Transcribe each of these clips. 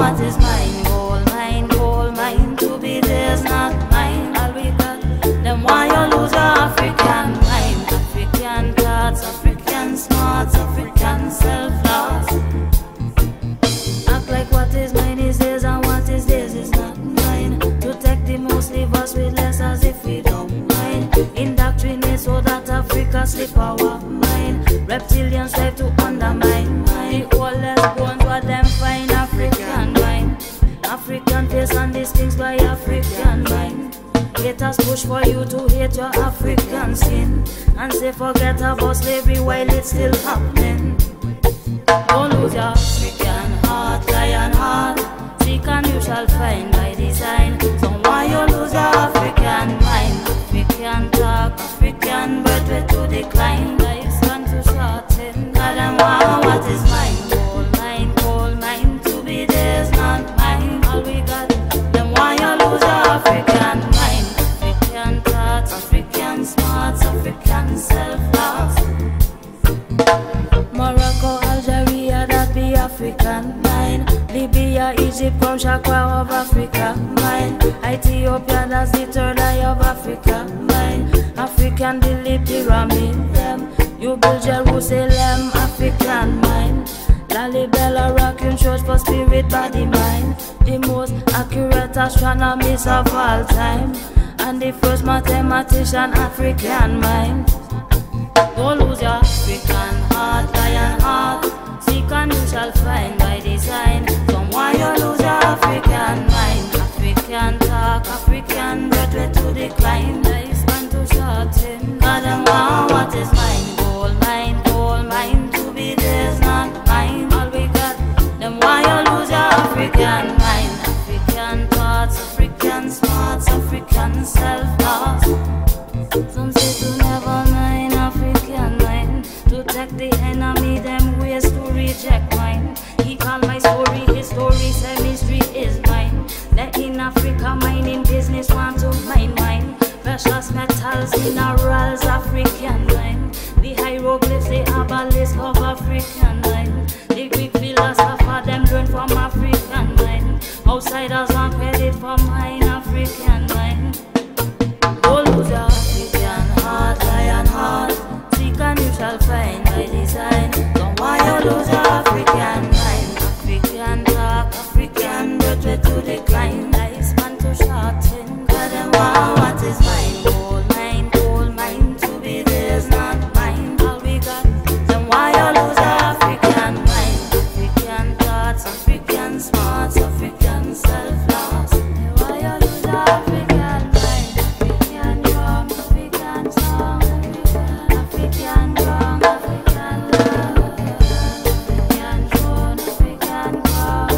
what is mine, gold mine, to be theirs, not mine. All we got, them why you lose your African mind. African thoughts, African smarts, African self-loss. Act like what is mine is theirs and what is theirs is not mine. To take the most, leave us with less as if we don't mind. Indoctrinate so that Africa slip our mind. Reptilians strive to undermine mine. The oldest bones what them find African mind. African face and these things by African mind. Haters push for you to hate your African skin and say forget about slavery while it's still happening. Don't lose your African heart, lion heart. Seek and you shall find by design. So why you lose your African mind? African talk, African birth way to decline. Life's gone to shorten. Tell them what is mine, gold mine, to be theirs, not mine. All we got, them why you lose your African mind. African thoughts, African smarts, African self-loss. Morocco, Algeria, that be African mind. Libya, Egypt, come Shakwa of Africa mind. Ethiopia, that's the third eye of Africa mind. African, the pyramid, them. You build Jerusalem, African mind. Lalibela, rocking church for spirit, body, mind. The most accurate astronomist of all time. And the first mathematician, African mind. Don't lose your African heart, lion heart. Seek and you shall find by design. From why you lose your African mind. African talk, African birth way to decline. Life's gone to shorten. God them want what is mine, gold mine, to be theirs, not mine. All we got, them why you lose your African mind. African thoughts, African smarts, African self-loss. Some say to never mind African mind. To take the enemy, them ways to reject mine. He call my story, his story, say mystery is mine. They in Africa mining business want to mine. Precious metals, minerals, African mine. The hieroglyphs, the abelisks of African mine. The Greek philosopher, them learn from African mine. Outsiders want credit for mine, African mine. Don't lose your African heart, lion heart. Seek and you shall find by design. Don't why you lose your African mind. African talk, African birth way to decline. Life's man to shorten. God them want what is mine, gold mine, to be theirs, not mine. All we got, then why you lose your African mind. African thoughts, African smarts, African self-loss. Why you lose your African mind. African drum, African song, African drum, African love, African throne, African call,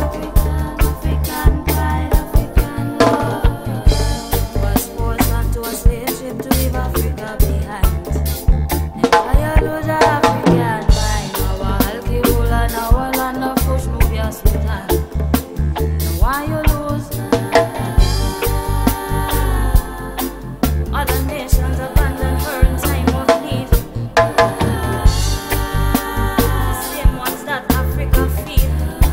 African pride, African love. Was forced onto a slave ship to leave Africa behind. Why you lose your African mind? Our Al-Kibula, now our land of Kush, Nubia, Sudan. Why you lose? Other nations abandon her in time of need. The same ones that Africa feed.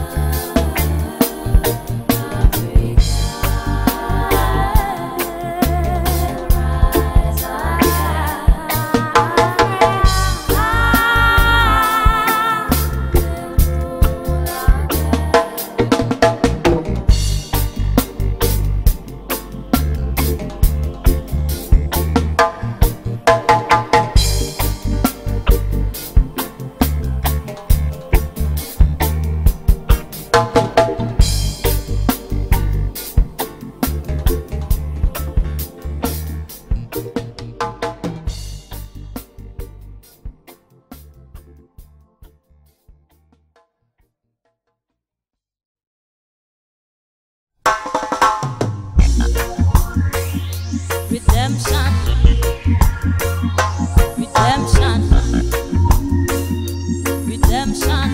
Redemption, redemption, redemption.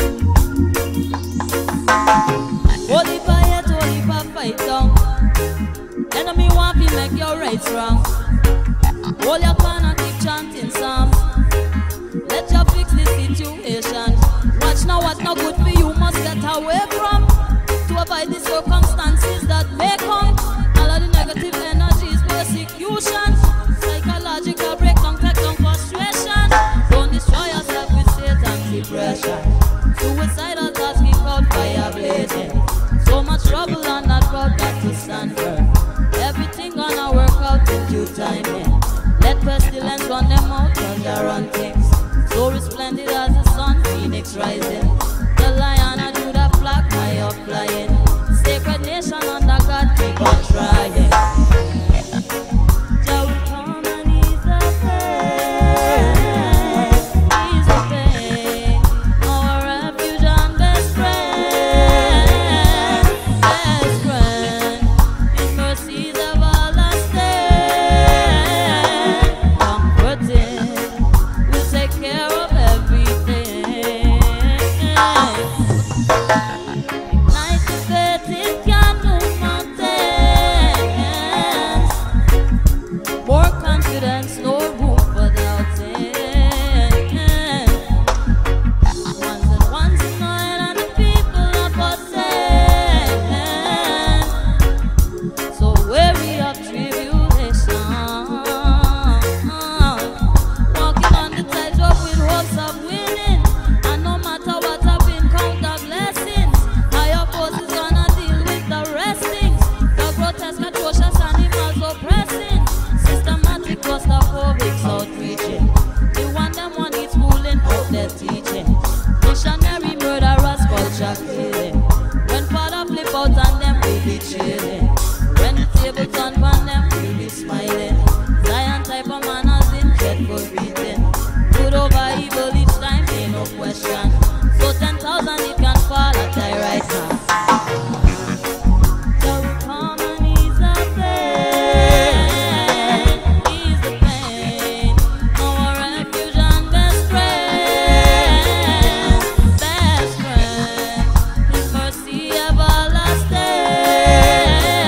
Holy fire, holy fire, fight down. Enemy want to make your rights wrong. Hold your corner, keep chanting psalms. Let you fix the situation. Watch now what not good for you must get away from. To avoid fight the circumstances that may come. All of the negative energies, persecution, psychological breakdown, takedown, frustration. Don't destroy yourself with Satan's depression. Suicidal thoughts keep out fire blazing. So much trouble and that God got to stand firm. Everything gonna work out in due time, yeah. Let pestilence run them out, thunder on things. So resplendent as the sun, phoenix rising. The lion and Judah flock high up flying. Sacred nation under God, keep on trying. Jah will come and ease the pain, ease the pain. Our refuge and best friend, best friend. His mercies everlasting, comforting, will take care of everything. Ignite the faith, it can move mountains. More confidence, no room for doubting. Ones and ones annoyed and the people are possessed. So weary of tribulation, walking on the tightrope with hopes of winning. And no matter what I've been, count the blessings. Higher forces gonna deal with the restings. The grotesque, atrocious animals oppressing. Systematic claustrophobics outreaching. The one them one is schooling out their teaching. Missionary murderers, culture killing. When father flip out on them, we be chilling. When the table turn on them, we be smiling. Zion type of manners in dreadful beating. Good over evil each time, ain't no question. So 10,000 it can fall at thy right hand. Jah will come and ease the pain, ease the pain. Our refuge and best friend, best friend. His mercy everlasting,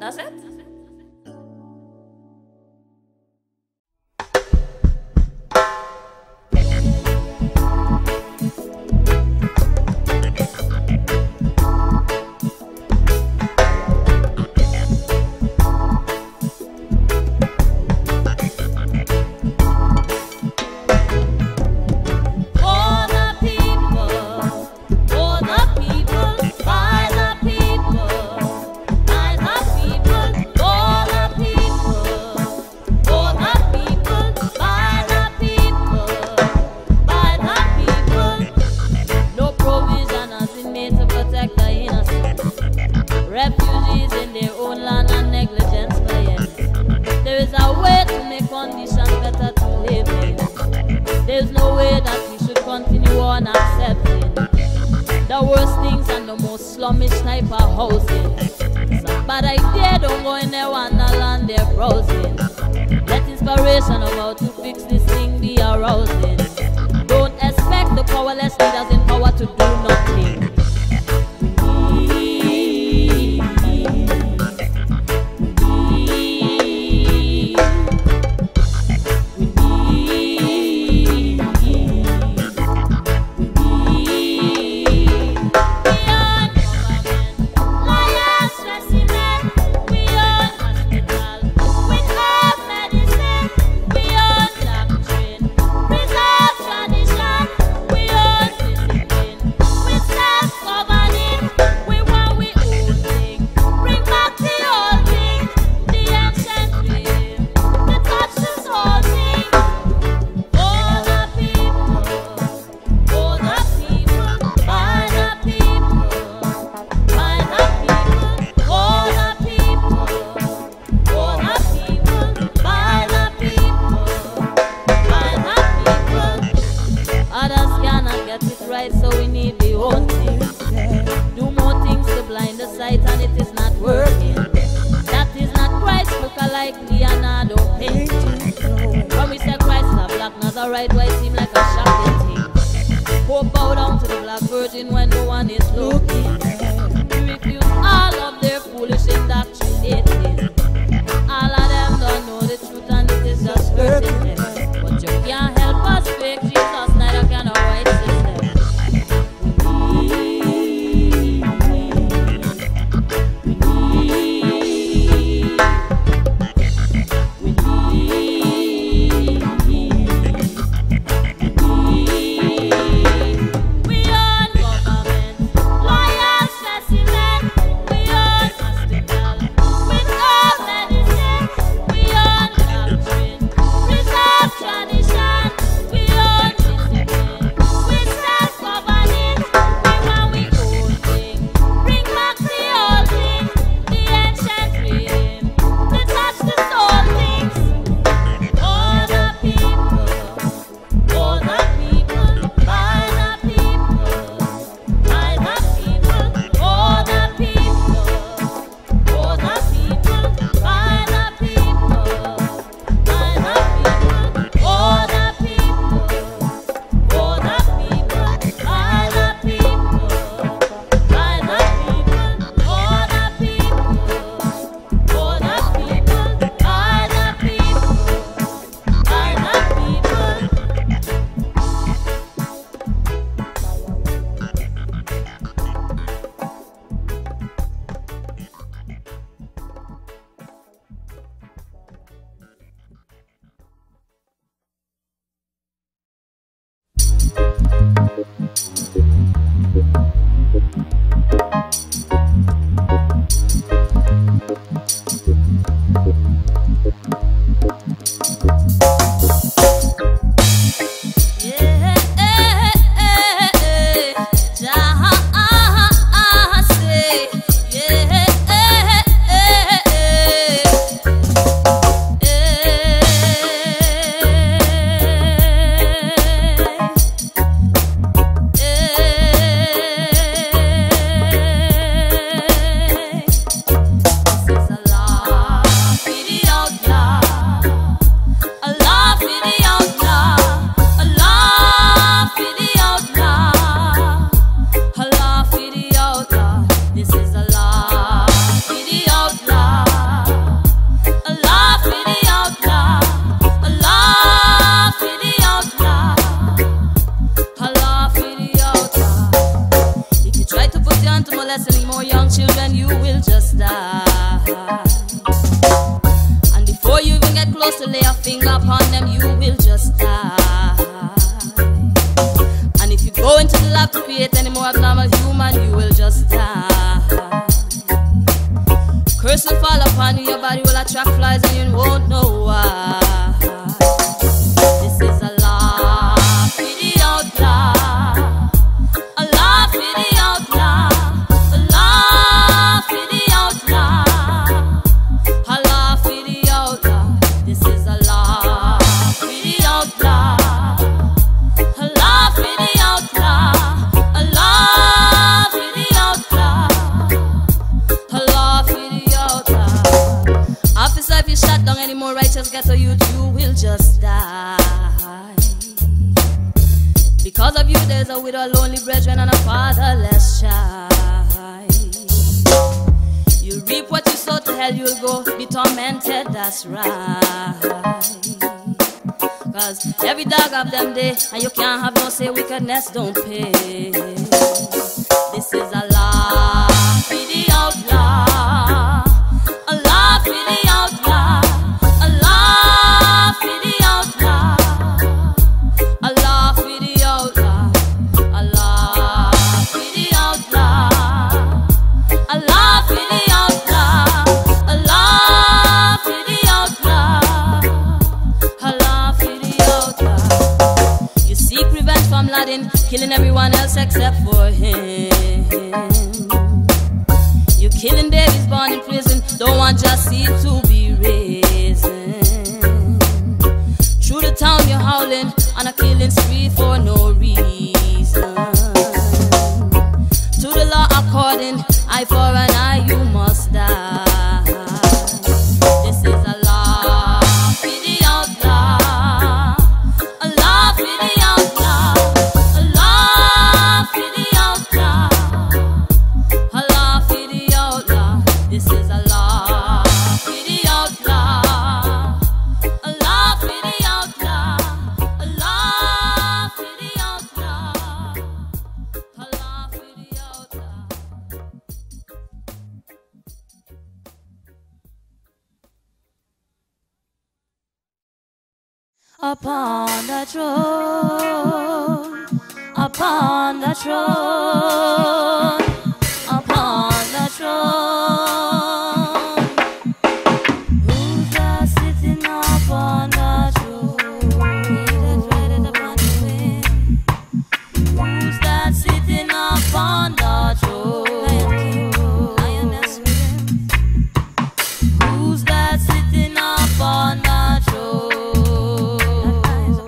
That's it. to lay a finger upon them, you will just die. And if you go into the lab to create any more abnormal human, you will just die. Curse will fall upon you, your body will attract flies and you won't know why. This is a law for the outlaw, a law for the outlaw, a law for the outlaw, a law for the outlaw. This is a law for the outlaw, a law for the outlaw, a law for the outlaw, a law for the outlaw. Officer, if you shut down any more righteous ghetto youth, you will just die. Because of you, there's a widow, lonely brethren, and a fatherless child. You reap what you sow, to hell you'll go, be tormented, that's right. Cause every dog of them day, and you can't have no say, wickedness don't pay. This is a law for the outlaw, a law for the outlaw, a law for the outlaw, a law for the outlaw, a law for the outlaw, a law for the outlaw, a law for the outlaw, a law for the outlaw. You seek revenge from Laden, killing everyone else except for him. You killing babies born in prison, don't want Jussie to be risen. Through the town you're howling on a killing spree for no reason. To the law according, eye for an eye, you must die. This is a law for the outlaw, a law for the outlaw, a law for the outlaw, a law for the outlaw. This is a law for the outlaw, a law for the outlaw, a law for the outlaw, a law for the outlaw. Upon the throne, upon the throne, upon the throne. Who's that sitting upon the throne? He that rideth upon the wind. Who's that sitting upon the throne? Lioness with him. Who's that sitting upon the throne?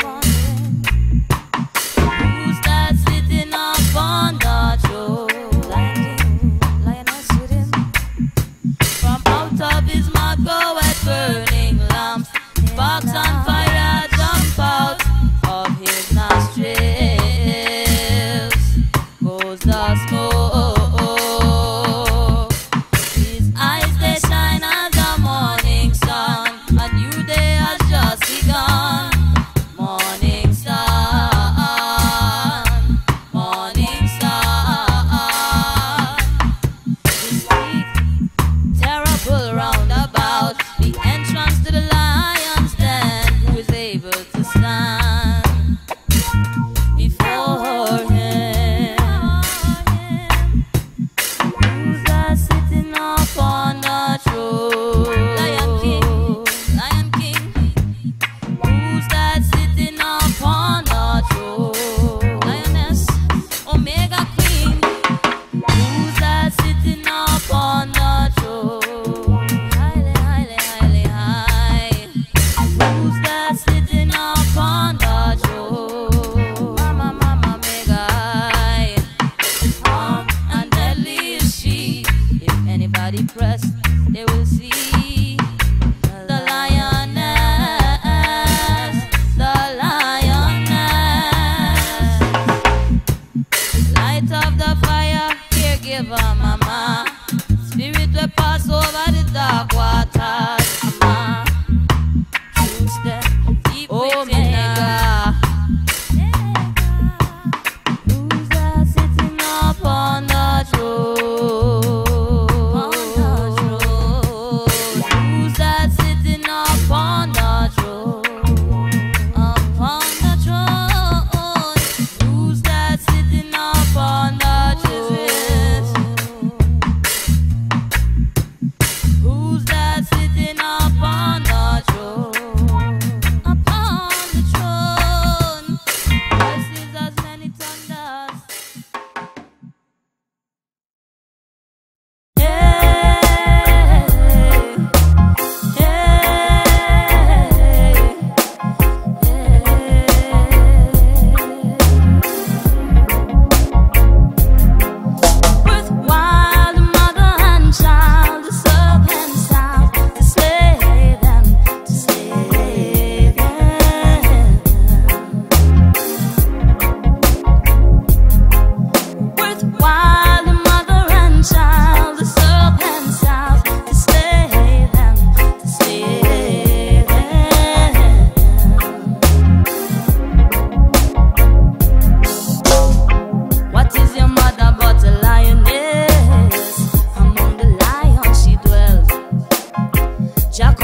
Who's that sitting upon the throne?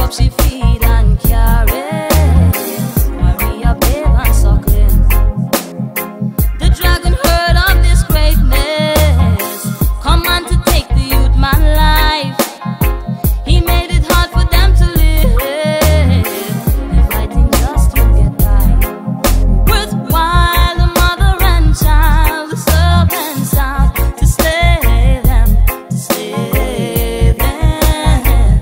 hope she feed and carry Maria, babe and suckling. The dragon heard of this greatness, come on to take the youth man life. He made it hard for them to live, fighting just to get by. Worthwhile, the mother and child, the servants out to slay them, to slay them.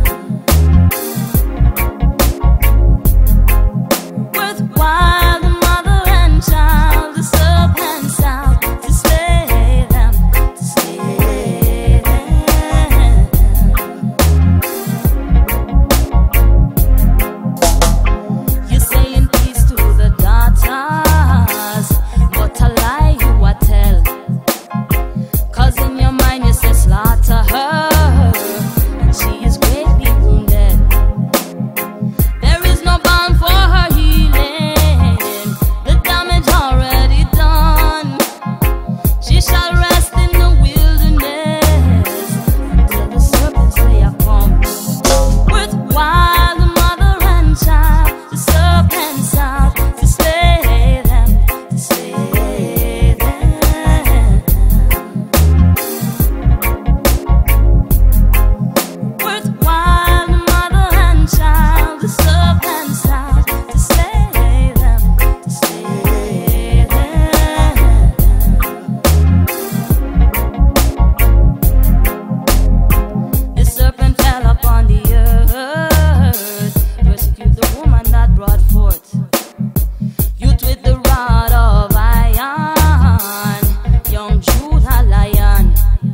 Worthwhile, the mother and child, the servants out to slay them, to slay them. You're saying peace to the daughters, but a lie you a tell. 'Cause in your mind you say slaughter her, and she is greatly wounded. There is no balm for her healing, the damage already done. She shall rest in the wilderness until the serpent's lair comes. Worthwhile, the mother and child, the serpents out to slay them, to slay them. Worthwhile, the mother and child, the serpents out to slay them, to slay them. The serpent fell upon the earth, rescued the woman that brought forth youth with the rod of iron, young Judah lion.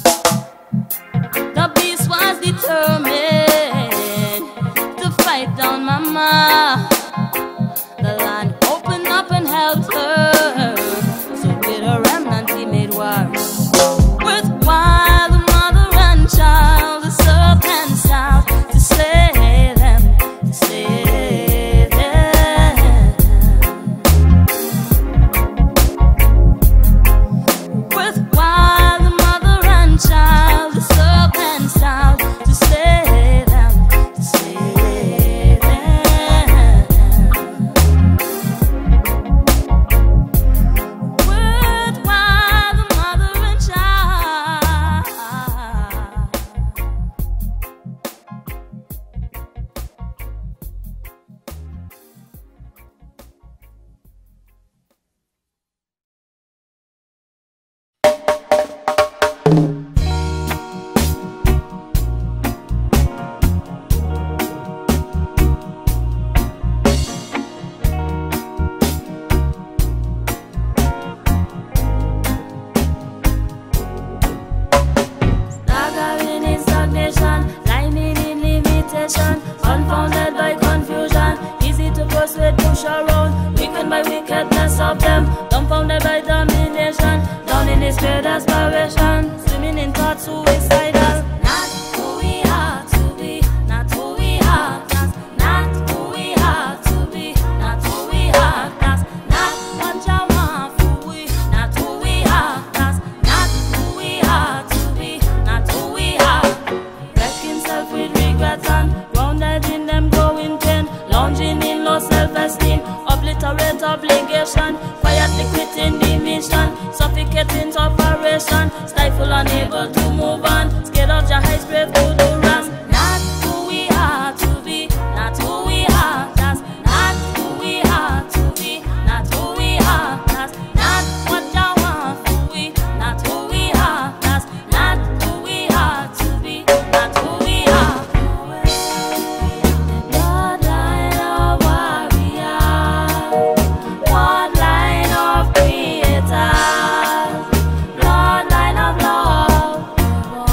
The beast was determined to fight down Mama. The land opened up and helped her, so with a remnant he made war. Worthwhile, the mother and child, the serpents out to slay them, to slay them. Worthwhile, the mother and child, the serpents out to slay them, to slay them. Worthwhile, the mother and child. Staggering in stagnation, climbing in limitation, confounded by confusion, easy to persuade, push around, weakened by wickedness of them, dumbfounded by domination, down in despair, desperation, swimming in thoughts suicidal. Not who we are to be, not who we are, that's not who we are to be, not who we are, that's not what you want for we, not who we are, that's not who we are to be, not who we are. Wreck himself with regrets and grounded in them growing pain, lounging in low self-esteem, obliterate obligation, quietly quitting the mission, suffocating operation, stifle unable to move on, scared of your heights, brave to the run. Not who we are to be, not who we are, that's not who we are to be, not who we are, that's not what you want for we, not who we are, that's not who we are to be, not who we are. Bloodline of warrior, bloodline of creator, bloodline of love,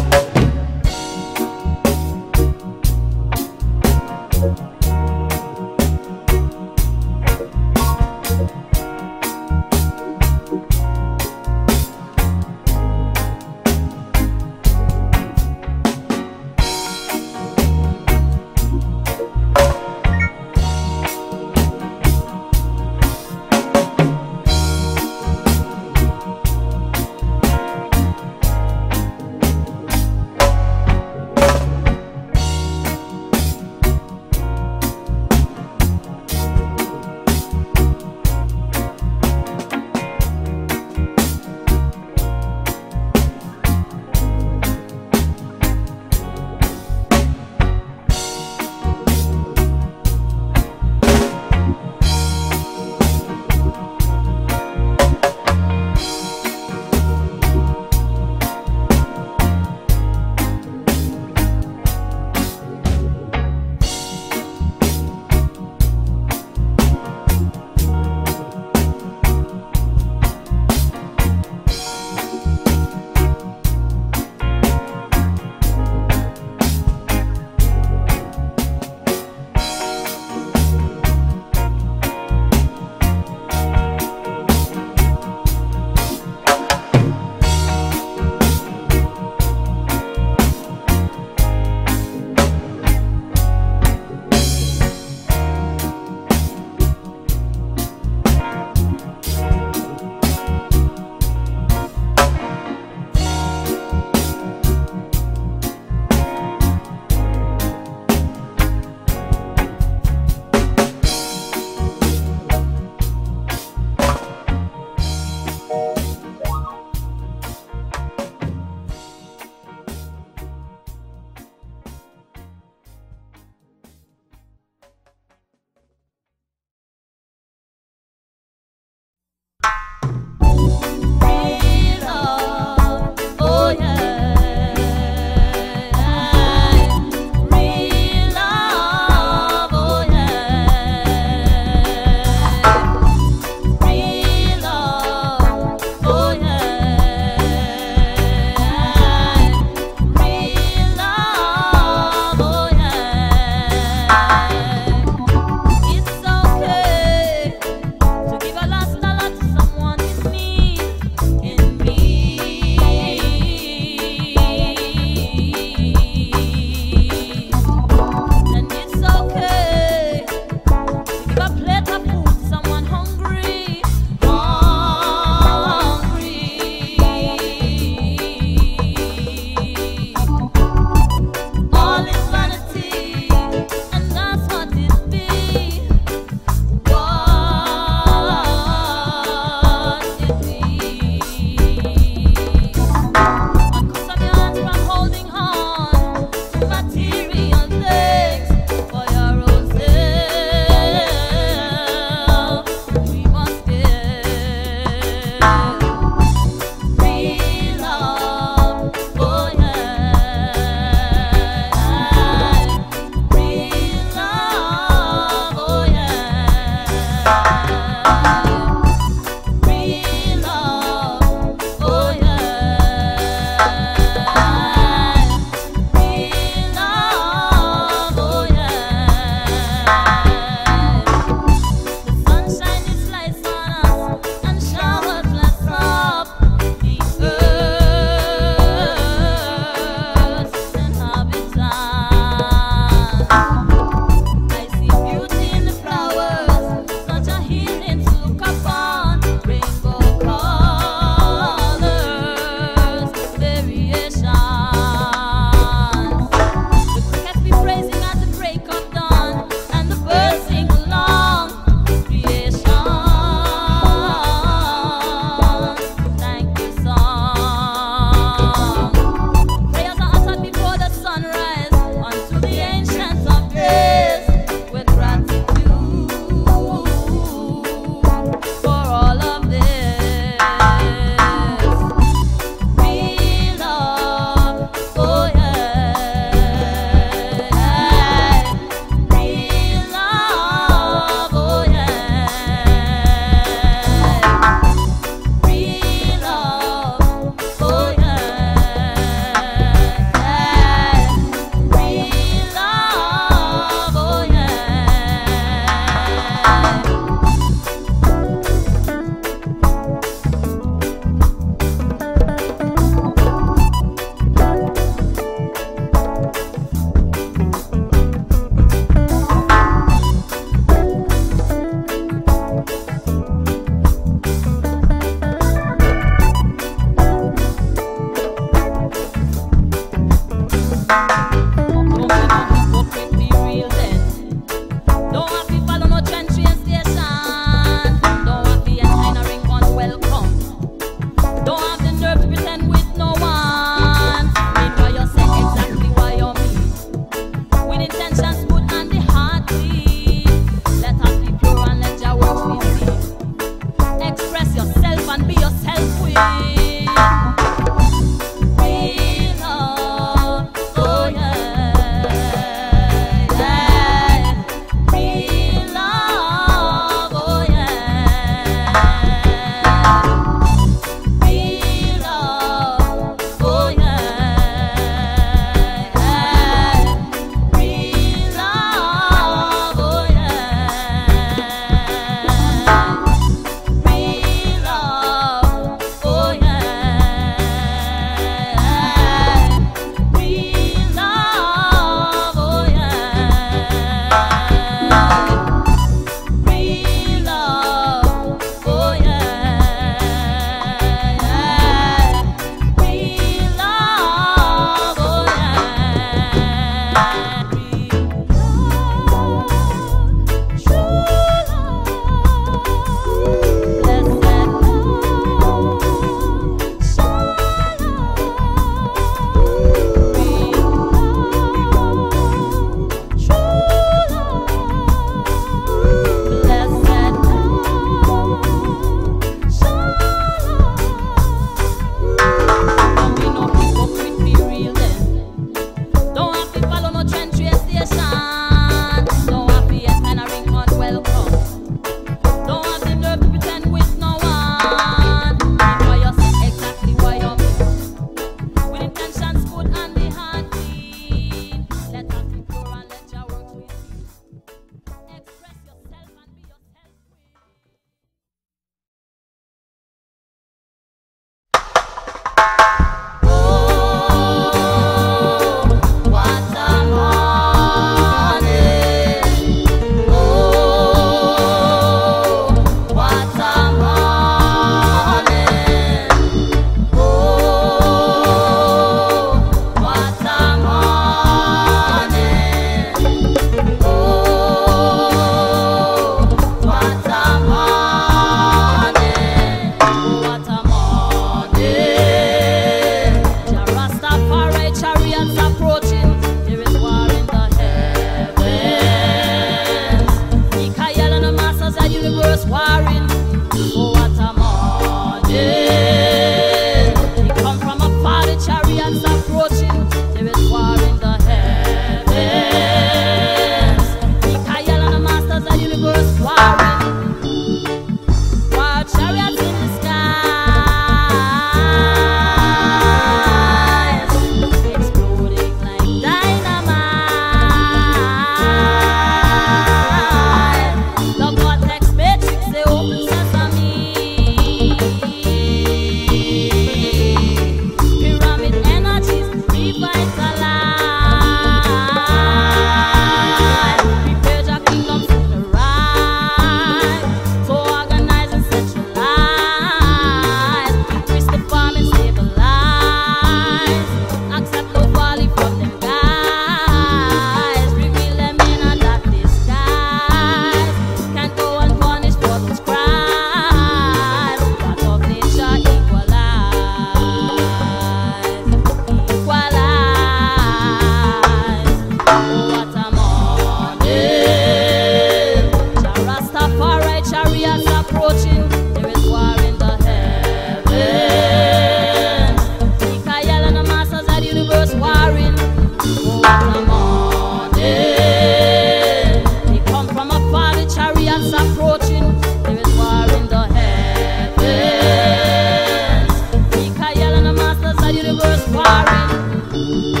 universe warring.